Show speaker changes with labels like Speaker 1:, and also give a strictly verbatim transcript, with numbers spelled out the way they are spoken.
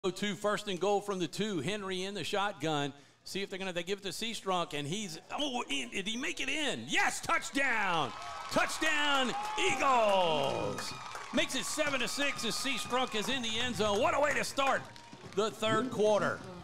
Speaker 1: Two first and goal from the two. Henry in the shotgun. See if they're gonna they give it to Seastrunk, and he's oh in, did he make it in? Yes, touchdown! Touchdown, Eagles! Makes it seven to six as Seastrunk is in the end zone. What a way to start the third quarter.